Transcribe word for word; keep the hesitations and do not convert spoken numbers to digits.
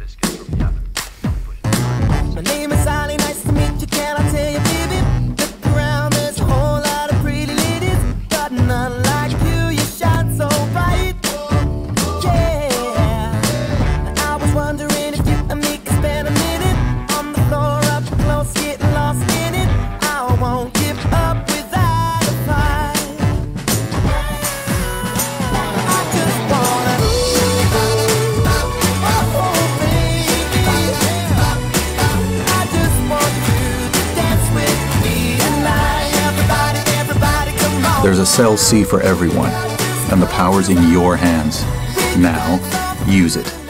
My name is Ali, nice to meet you, can I tell you, baby? Look around, there's a whole lot of pretty ladies, but none like you, you shine so bright. Yeah, I was wondering if you and me could spend a minute on the floor up close, getting lost in it. I won't give up without a fight. I just wanna, oh baby, I just want you to dance with me tonight. Everybody, everybody, come on. There's a Cell C for everyone, and the power's in your hands. Now, use it.